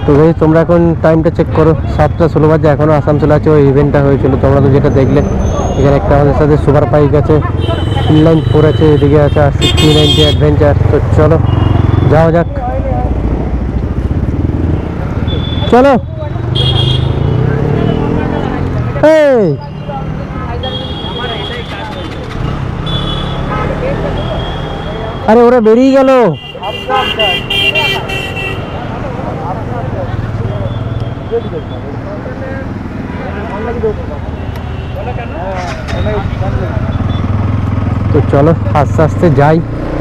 তো ভাই তোমরা এখন টাইমটা চেক করো, 7টা 16 বাজে, এখনও আসানসোল আছে। ওই ইভেন্টটা হয়েছিল তোমরা তো যেটা দেখলে। এখানে একটা আমাদের সাথে সুপার বাইক আছে, ইনলাইন 4 আছে, এদিকে আছে আর 6090 অ্যাডভেঞ্চার। তো চলো যাওয়া যাক, চলো। এই আরে ওরা বেরিয়ে গেল। তো চলো আস্তে আস্তে যাই।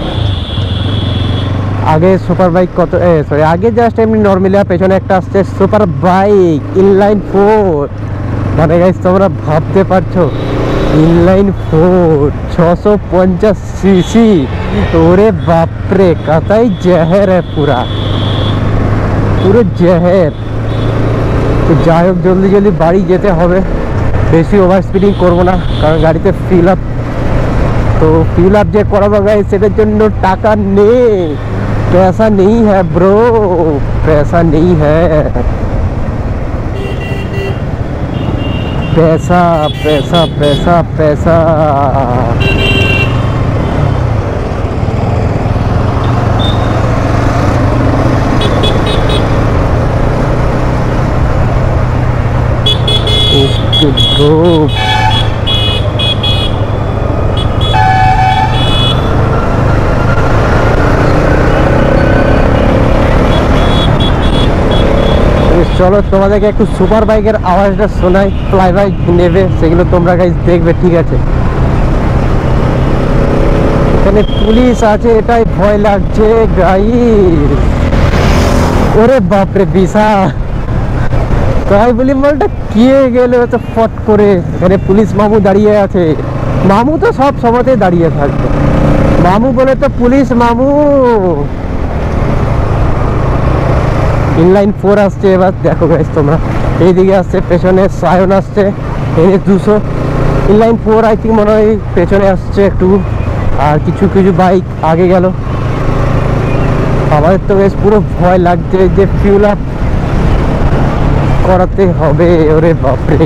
আগে সুপার বাইক কত, সরি আগে জাস্ট এমনি নর্মালি, পেছনে একটা আসছে সুপার বাইক ইনলাইন 4। মানে গাইস তোমরা ভাবতে পারছো, ইনলাইন 4 650 সিসি। ওরে বাপরে, কাতাই জহর পুরা পুরো জহর। তো যাই হোক, জলদি জলদি বাড়ি যেতে হবে, বেশি ওভার স্পিডিং করবো না, কারণ গাড়িতে ফিল আপ, তো ফিল আপ যে করাবো গাইস সেটার জন্য টাকা নেই, पैसा नहीं है ब्रो, पैसा नहीं है, पैसा पैसा पैसा पैसा। ओके ब्रो, চলো তোমাদেরকে একটু সুপার বাইকের আওয়াজটা শোনাই, ফ্লাই বাইক নেবে সেগুলো তোমরা গাইজ দেখবে, ঠিক আছে। এখানে পুলিশ আছে, এটাই ভয় লাগছে গাইজ। ওরে বাপরে বিশা, তাই বলি মালটা কে গেলে তো ফট করে। এখানে পুলিশ মামু দাঁড়িয়ে আছে, মামু তো সব সময়তে দাঁড়িয়ে থাকবে, মামু বলে তো পুলিশ মামু। ইনলাইন 4 আসছে, এবার দেখো গাইস তোমরা, এইদিকে আসছে, পেছনে সায়ন আসছে, এই 200 ইনলাইন 4 আই থিঙ্ক মনে হয় পেছনে আসছে একটু, আর কিছু কিছু বাইক আগে গেল। আমাদের তো গাইস পুরো ভয় লাগছে যে ফিউল আপ করাতে হবে। ওরে বাপরে,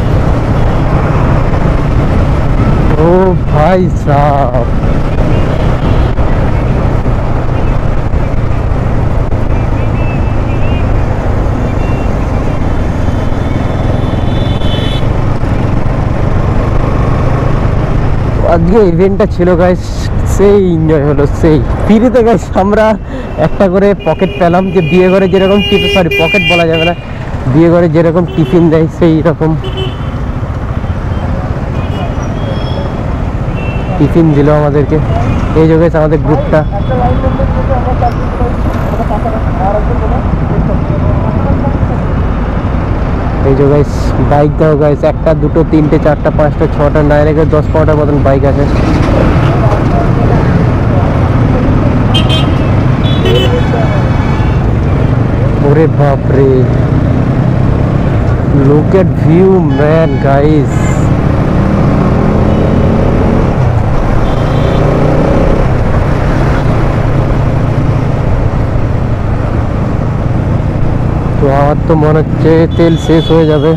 ও ভাই সাহ, আজকে ইভেন্টটা ছিল গাইস, সেই এনজয় হলো, সেই ফ্রিতে গাইস। আমরা একটা করে পকেট পেলাম, যে বিয়ে ঘরে যেরকম টিফিন, সরি পকেট বলা যাবে না, বিয়ে ঘরে যেরকম টিফিন দেয় সেই রকম টিফিন দিল আমাদেরকে। এই যে গাইস আমাদের গ্রুপটা, এই যে গাইস বাইক দাও গাইস, 1টা 2টো 3টে 4টা 5টা 6টা 9 থেকে 10-15টার মতন বাইক আছে। ওরে বাপরে, look at view man guys. তো আমার তো মনে হচ্ছে তেল শেষ হয়ে যাবে।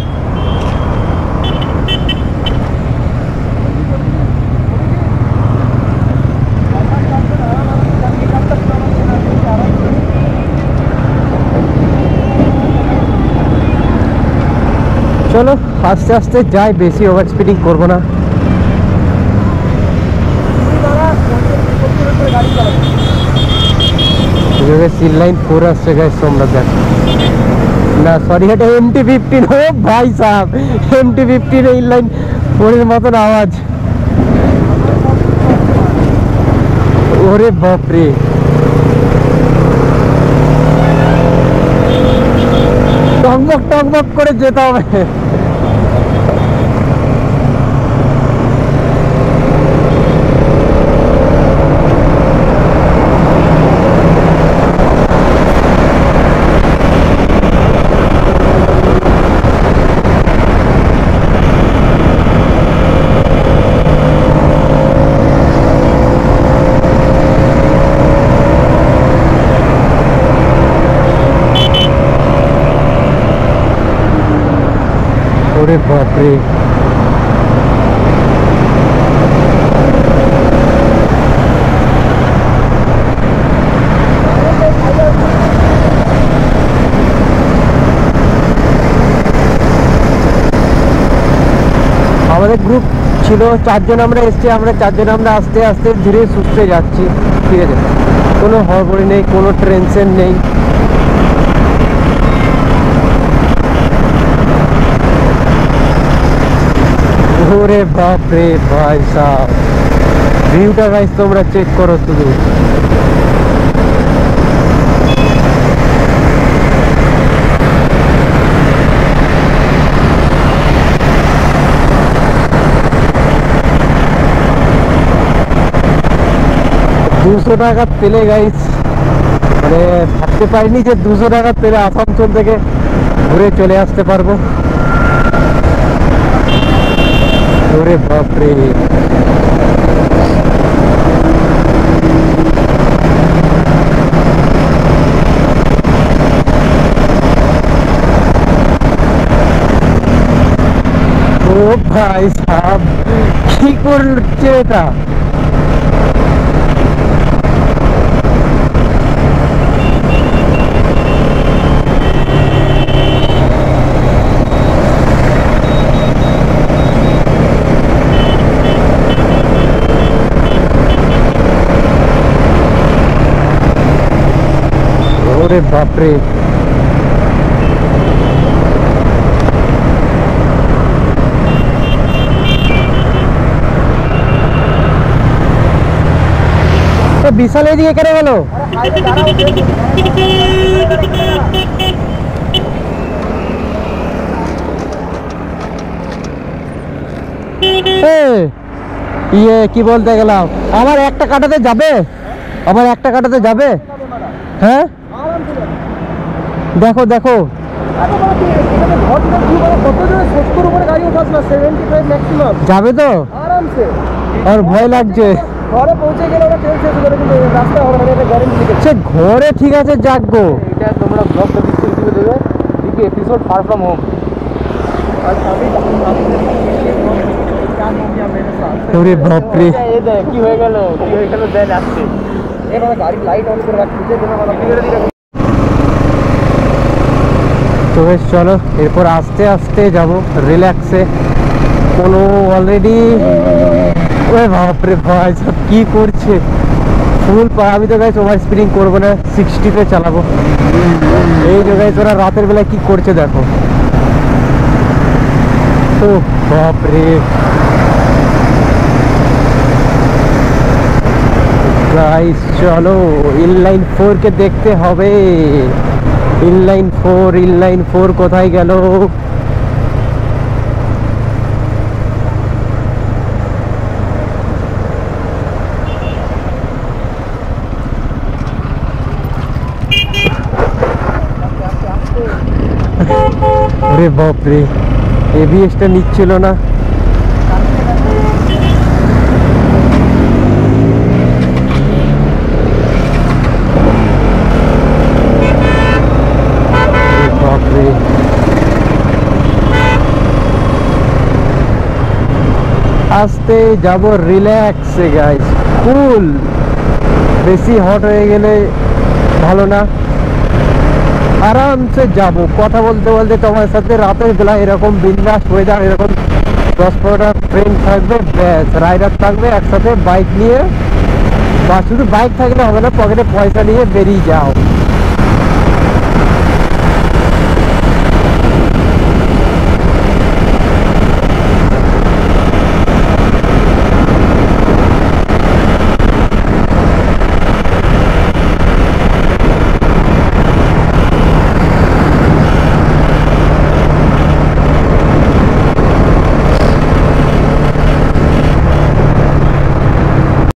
চলো আস্তে আস্তে যাই, বেশি ওভার স্পিডিং করবো না। ইনলাইন 4 আসছে গাইস, তোমরা দেখো না, সরি এটা MT-15। ও ভাই সাহেব, MT-15 ইনলাইন 4 এর মতন আওয়াজ। ওরে বাপরে, টকবক টকবক করে যেতে হবে। ওরে বাপরে, আমাদের গ্রুপ ছিল 4 জন, আমরা এসছি, আমরা 4 জন আমরা আস্তে আস্তে ধীরে সুস্থে যাচ্ছি, ঠিক আছে, কোনো হড়বড়ি নেই, কোনো টেনশন নেই। ওরে বাপরে ভাই সাহেব, ভিউটা গাইস তোমরা চেক করো শুধু। $200 তেলে গাইস, মানে ভাবতে পারিনি যে $200 তেলে আসানসোল থেকে ঘুরে চলে আসতে পারবো। ওরে বাপরে, ও ভাই সাহেব কি করছে এটা, ওরে বাপরে। বিশাল এদিকে কেন গেল? ইয়ে কি বলতে গেলাম, আমার একটা কাটাতে যাবে, আমার একটা কাটাতে যাবে, হ্যাঁ দেখো দেখো, যাবে তো আরামসে, আর ভয় লাগছে ঘরে পৌঁছে গেলে ওরা তেল শেষ করে কিন্তু রাস্তা হবে এটা গ্যারান্টি দিচ্ছে। সে ঘরে ঠিক আছে যাক গো, এটা তোমরা ব্লগটা ডিসক্রিপশনে দেবে, দিকে এপিসোড ফার ফ্রম হোম। ওরে বাপরে, এই দেখ কি হয়ে গেল, কি হয়ে গেল, দেন আসছে এবারে গাড়ি লাইট অন করে রাখছি যে তোমরা আপনি করে দিলে। তো বেশ চলো, এরপর আস্তে আস্তে যাব রিল্যাক্সে, কোনো অলরেডি ওরে বাপরে ভাই সব কি করছে ফুল পা। আমি তো গাইস ওভার স্পিডিং করবো না, 60-তে চালাবো। এই যে গাইস ওরা রাতের বেলায় কি করছে দেখো, তো বাপরে গাইস চলো ইনলাইন 4 কে দেখতে হবে। ইনলাইন 4 কোথায় গেল? अरे बाप रे, एबीएसটা নিচ্ছিল না। बाप रे, আস্তে যাব রিল্যাক্সে গাইস, কুল। বেশি হট হয়ে গেলে ভালো না, আরামসে যাব। কথা বলতে বলতে তোমার সাথে রাতের বেলা এরকম বিন্দাস ওয়েদার, এরকম 10-15টা ফ্রেন্ড থাকবে, ব্যাস রাইডার থাকবে একসাথে বাইক নিয়ে, বা শুধু বাইক থাকলে হবে না, পকেটে পয়সা নিয়ে বেরিয়ে যাও।